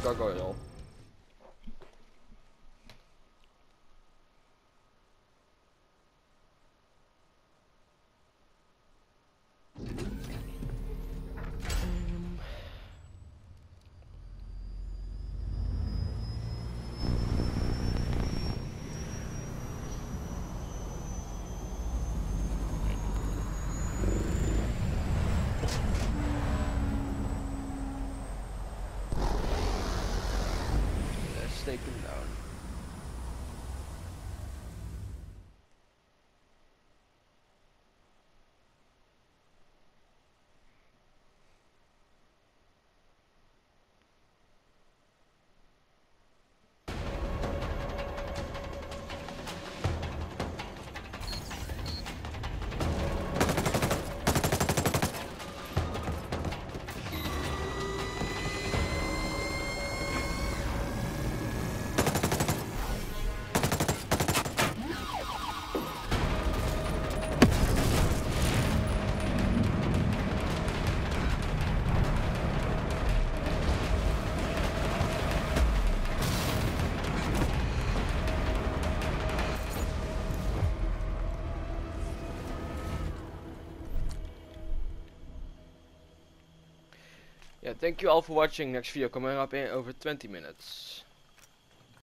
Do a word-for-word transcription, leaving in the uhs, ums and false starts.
gargoyle. Let's take him down. Yeah, thank you all for watching. Next video coming up in over twenty minutes.